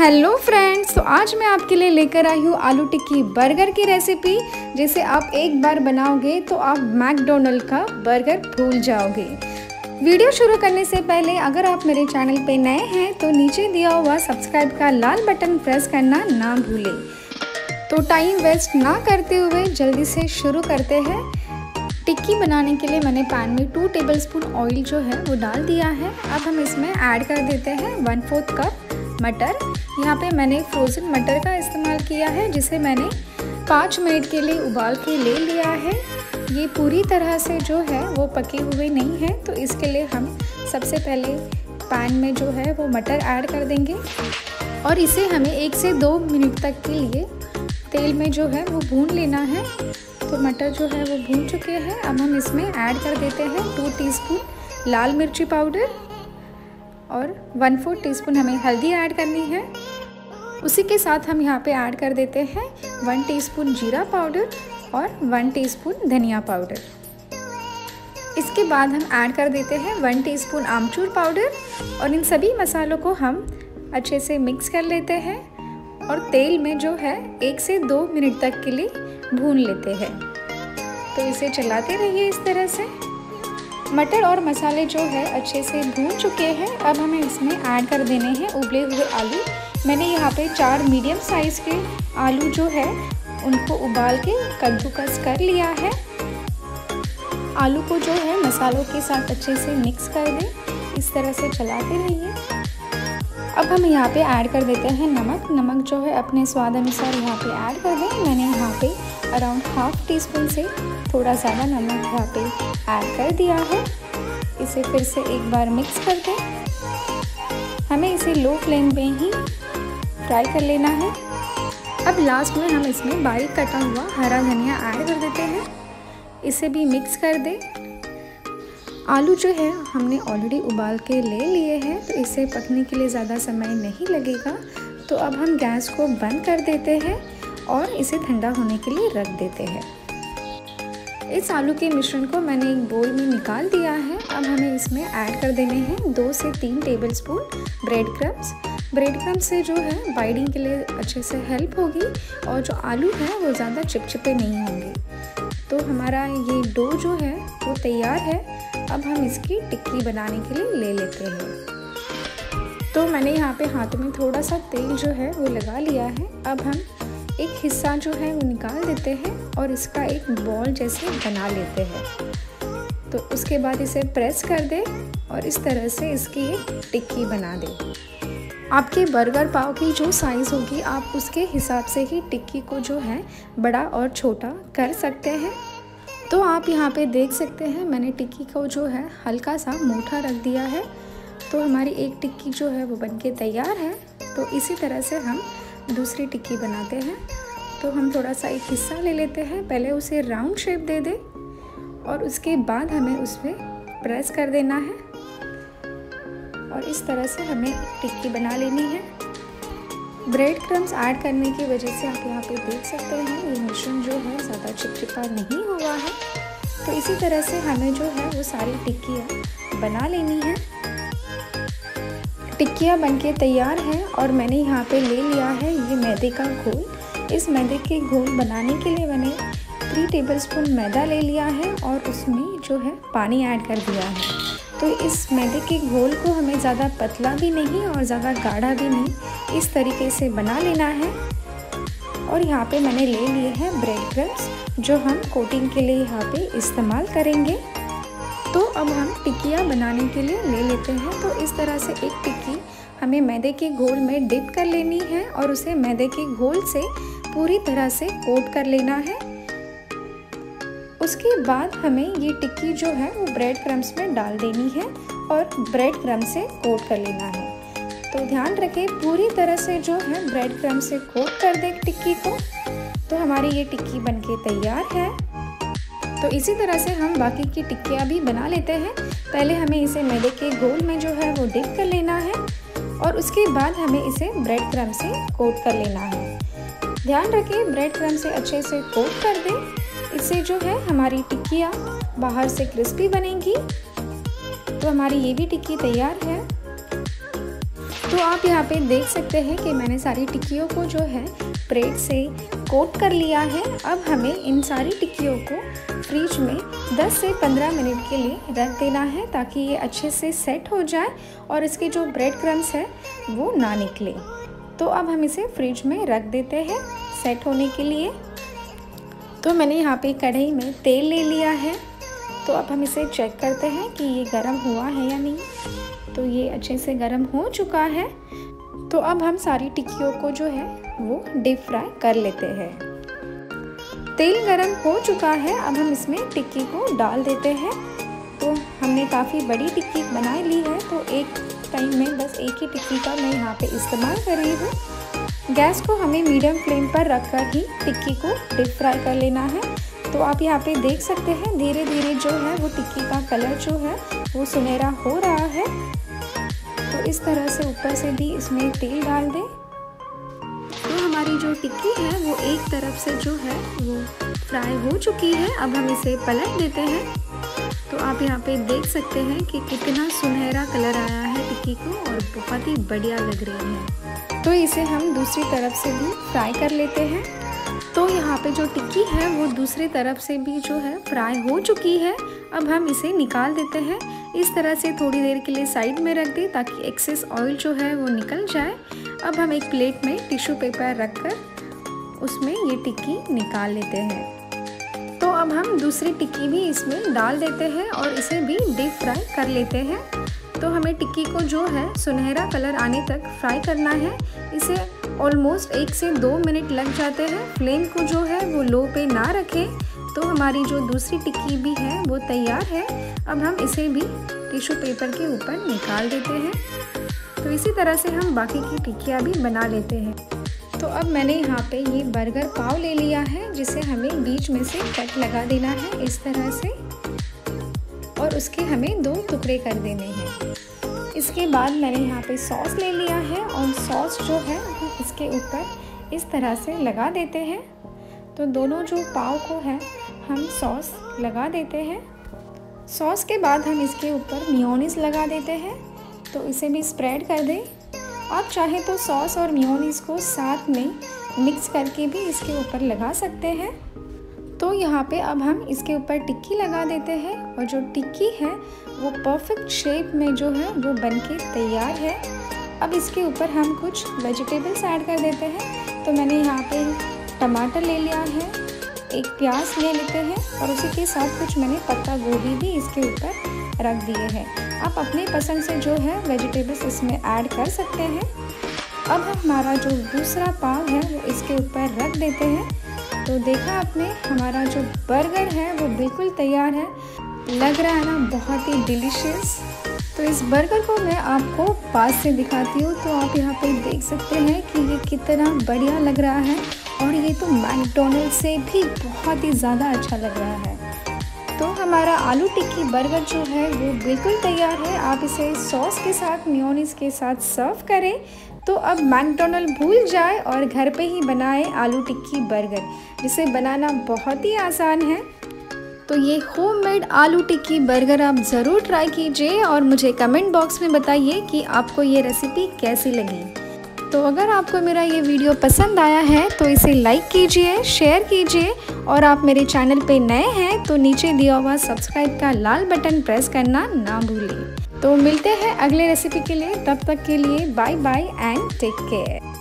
Hello friends, तो आज मैं आपके लिए लेकर आई हूँ आलू टिक्की बर्गर की रेसिपी। जिसे आप एक बार बनाओगे तो आप मैकडोनल्ड का बर्गर भूल जाओगे। वीडियो शुरू करने से पहले अगर आप मेरे चैनल पे नए हैं तो नीचे दिया हुआ सब्सक्राइब का लाल बटन प्रेस करना ना भूलें। तो टाइम वेस्ट ना करते हुए जल्दी से शुरू करते हैं। टिक्की बनाने के लिए मैंने पैन में 2 टेबलस्पून ऑयल जो है वो डाल दिया है। अब हम इसमें ऐड कर देते हैं 1/4 कप मटर। यहाँ पे मैंने फ्रोज़न मटर का इस्तेमाल किया है, जिसे मैंने 5 मिनट के लिए उबाल के ले लिया है। ये पूरी तरह से जो है वो पके हुए नहीं है, तो इसके लिए हम सबसे पहले पैन में जो है वो मटर ऐड कर देंगे और इसे हमें 1 से 2 मिनट तक के लिए तेल में जो है वो भून लेना है। तो मटर जो है वो भून चुके हैं। अब हम इसमें ऐड कर देते हैं 2 टीस्पून लाल मिर्ची पाउडर और 1/4 टीस्पून हमें हल्दी ऐड करनी है। उसी के साथ हम यहाँ पे ऐड कर देते हैं 1 टीस्पून जीरा पाउडर और 1 टीस्पून धनिया पाउडर। इसके बाद हम ऐड कर देते हैं 1 टीस्पून आमचूर पाउडर और इन सभी मसालों को हम अच्छे से मिक्स कर लेते हैं और तेल में जो है 1 से 2 मिनट तक के लिए भून लेते हैं। तो इसे चलाते रहिए इस तरह से। मटर और मसाले जो है अच्छे से भून चुके हैं। अब हमें इसमें ऐड कर देने हैं उबले हुए आलू। मैंने यहाँ पे 4 मीडियम साइज़ के आलू जो है उनको उबाल के कद्दूकस कर लिया है। आलू को जो है मसालों के साथ अच्छे से मिक्स कर दें, इस तरह से चलाते रहिए। अब हम यहाँ पे ऐड कर देते हैं नमक। नमक जो है अपने स्वाद अनुसार यहाँ पे ऐड कर दें। मैंने यहाँ पे अराउंड 1/2 टीस्पून से थोड़ा ज़्यादा नमक यहाँ पे ऐड कर दिया है। इसे फिर से एक बार मिक्स कर दें। हमें इसे लो फ्लेम पे ही फ्राई कर लेना है। अब लास्ट में हम इसमें बारीक कटा हुआ हरा धनिया ऐड कर देते हैं। इसे भी मिक्स कर दें। आलू जो है हमने ऑलरेडी उबाल के ले लिए हैं, तो इसे पकने के लिए ज़्यादा समय नहीं लगेगा। तो अब हम गैस को बंद कर देते हैं और इसे ठंडा होने के लिए रख देते हैं। इस आलू के मिश्रण को मैंने एक बोल में निकाल दिया है। अब हमें इसमें ऐड कर देने हैं 2 से 3 tablespoon bread crumbs. Bread crumbs से जो है बाइंडिंग के लिए अच्छे से हेल्प होगी और जो आलू है वो ज़्यादा चिपचिपे नहीं होंगे। तो हमारा ये डो जो है वो तैयार है। अब हम इसकी टिक्की बनाने के लिए ले लेते हैं। तो मैंने यहाँ पे हाथ में थोड़ा सा तेल जो है वो लगा लिया है। अब हम एक हिस्सा जो है वो निकाल देते हैं और इसका एक बॉल जैसे बना लेते हैं। तो उसके बाद इसे प्रेस कर दें और इस तरह से इसकी एक टिक्की बना दें। आपके बर्गर पाव की जो साइज़ होगी आप उसके हिसाब से ही टिक्की को जो है बड़ा और छोटा कर सकते हैं। तो आप यहाँ पे देख सकते हैं मैंने टिक्की को जो है हल्का सा मोटा रख दिया है। तो हमारी एक टिक्की जो है वो बनके तैयार है। तो इसी तरह से हम दूसरी टिक्की बनाते हैं। तो हम थोड़ा सा एक हिस्सा ले लेते हैं, पहले उसे राउंड शेप दे दें और उसके बाद हमें उसमें प्रेस कर देना है और इस तरह से हमें टिक्की बना लेनी है। ब्रेड क्रम्स ऐड करने की वजह से आप यहाँ पे देख सकते हैं ये मिश्रण जो है ज़्यादा चिपचिपा नहीं हुआ है। तो इसी तरह से हमें जो है वो सारी टिक्कियाँ बना लेनी है। टिक्कियाँ बनके तैयार हैं और मैंने यहाँ पे ले लिया है ये मैदे का घोल। इस मैदे के घोल बनाने के लिए मैंने 3 टेबलस्पून मैदा ले लिया है और उसमें जो है पानी ऐड कर दिया है। तो इस मैदे के घोल को हमें ज़्यादा पतला भी नहीं और ज़्यादा गाढ़ा भी नहीं, इस तरीके से बना लेना है। और यहाँ पे मैंने ले लिए हैं ब्रेड क्रम्स जो हम कोटिंग के लिए यहाँ पे इस्तेमाल करेंगे। तो अब हम टिक्कियाँ बनाने के लिए ले लेते हैं। तो इस तरह से एक टिक्की हमें मैदे के घोल में डिप कर लेनी है और उसे मैदे के घोल से पूरी तरह से कोट कर लेना है। उसके बाद हमें ये टिक्की जो है वो ब्रेड क्रम्स में डाल देनी है और ब्रेड क्रम्स से कोट कर लेना है। तो ध्यान रखें पूरी तरह से जो है ब्रेड क्रम्स से कोट कर दें टिक्की को। तो हमारी ये टिक्की बनके तैयार है। तो इसी तरह से हम बाकी की टिक्कियाँ भी बना लेते हैं। पहले हमें इसे मैदे के घोल में जो है वो डिप कर लेना है और उसके बाद हमें इसे ब्रेड क्रम्ब से कोट कर लेना है। ध्यान रखें ब्रेड क्रम्ब से अच्छे से कोट कर दें। इससे जो है हमारी टिक्कियाँ बाहर से क्रिस्पी बनेंगी। तो हमारी ये भी टिक्की तैयार है। तो आप यहाँ पे देख सकते हैं कि मैंने सारी टिक्कियों को जो है ब्रेड से कोट कर लिया है। अब हमें इन सारी टिक्कियों को फ्रिज में 10 से 15 मिनट के लिए रख देना है ताकि ये अच्छे से सेट हो जाए और इसके जो ब्रेड क्रम्स है वो ना निकले। तो अब हम इसे फ्रिज में रख देते हैं सेट होने के लिए। तो मैंने यहाँ पे कढ़ाई में तेल ले लिया है। तो अब हम इसे चेक करते हैं कि ये गर्म हुआ है या नहीं। तो ये अच्छे से गर्म हो चुका है। तो अब हम सारी टिक्कियों को जो है वो डीप फ्राई कर लेते हैं। तेल गरम हो चुका है। अब हम इसमें टिक्की को डाल देते हैं। तो हमने काफ़ी बड़ी टिक्की बना ली है, तो एक टाइम में बस एक ही टिक्की का मैं यहाँ पे इस्तेमाल कर रही हूँ। गैस को हमें मीडियम फ्लेम पर रखकर ही टिक्की को डीप फ्राई कर लेना है। तो आप यहाँ पे देख सकते हैं धीरे धीरे जो है वो टिक्की का कलर जो है वो सुनहरा हो रहा है। तो इस तरह से ऊपर से भी इसमें तेल डाल दें। तो हमारी जो टिक्की है वो एक तरफ से जो है वो फ्राई हो चुकी है। अब हम इसे पलट देते हैं। तो आप यहाँ पे देख सकते हैं कि कितना सुनहरा कलर आया है टिक्की को और बहुत ही बढ़िया लग रही है। तो इसे हम दूसरी तरफ से भी फ्राई कर लेते हैं। तो यहाँ पे जो टिक्की है वो दूसरी तरफ से भी जो है फ्राई हो चुकी है। अब हम इसे निकाल देते हैं। इस तरह से थोड़ी देर के लिए साइड में रख दें ताकि एक्सेस ऑयल जो है वो निकल जाए। अब हम एक प्लेट में टिश्यू पेपर रखकर उसमें ये टिक्की निकाल लेते हैं। तो अब हम दूसरी टिक्की भी इसमें डाल देते हैं और इसे भी डीप फ्राई कर लेते हैं। तो हमें टिक्की को जो है सुनहरा कलर आने तक फ्राई करना है। इसे ऑलमोस्ट 1 से 2 मिनट लग जाते हैं। फ्लेम को जो है वो लो पे ना रखें। तो हमारी जो दूसरी टिक्की भी है वो तैयार है। अब हम इसे भी टिश्यू पेपर के ऊपर निकाल देते हैं। तो इसी तरह से हम बाकी की टिक्कियाँ भी बना लेते हैं। तो अब मैंने यहाँ पे ये बर्गर पाव ले लिया है जिसे हमें बीच में से कट लगा देना है इस तरह से, और उसके हमें 2 टुकड़े कर देने हैं। इसके बाद मैंने यहाँ पे सॉस ले लिया है और सॉस जो है इसके ऊपर इस तरह से लगा देते हैं। तो दोनों जो पाव को है हम सॉस लगा देते हैं। सॉस के बाद हम इसके ऊपर मेयोनीज लगा देते हैं। तो इसे भी स्प्रेड कर दें। आप चाहें तो सॉस और मेयोनीज को साथ में मिक्स करके भी इसके ऊपर लगा सकते हैं। तो यहाँ पे अब हम इसके ऊपर टिक्की लगा देते हैं और जो टिक्की है वो परफेक्ट शेप में जो है वो बनके तैयार है। अब इसके ऊपर हम कुछ वेजिटेबल्स ऐड कर देते हैं। तो मैंने यहाँ पे टमाटर ले लिया है, एक प्याज ले लेते हैं और उसी के साथ कुछ मैंने पत्ता गोभी भी इसके ऊपर रख दिए हैं। आप अपने पसंद से जो है वेजिटेबल्स इसमें ऐड कर सकते हैं। अब हमारा जो दूसरा पाव है वो इसके ऊपर रख देते हैं। तो देखा आपने हमारा जो बर्गर है वो बिल्कुल तैयार है। लग रहा है ना बहुत ही डिलीशियस। तो इस बर्गर को मैं आपको पास से दिखाती हूँ। तो आप यहाँ पे देख सकते हैं कि ये कितना बढ़िया लग रहा है और ये तो मैकडॉनल्ड्स से भी बहुत ही ज़्यादा अच्छा लग रहा है। तो हमारा आलू टिक्की बर्गर जो है वो बिल्कुल तैयार है। आप इसे सॉस के साथ मेयोनीज के साथ सर्व करें। तो अब मैकडॉनल्ड भूल जाए और घर पे ही बनाए आलू टिक्की बर्गर, जिसे बनाना बहुत ही आसान है। तो ये होममेड आलू टिक्की बर्गर आप ज़रूर ट्राई कीजिए और मुझे कमेंट बॉक्स में बताइए कि आपको ये रेसिपी कैसी लगी। तो अगर आपको मेरा ये वीडियो पसंद आया है तो इसे लाइक कीजिए, शेयर कीजिए और आप मेरे चैनल पे नए हैं तो नीचे दिया हुआ सब्सक्राइब का लाल बटन प्रेस करना ना भूलें। तो मिलते हैं अगले रेसिपी के लिए। तब तक के लिए bye bye and take care.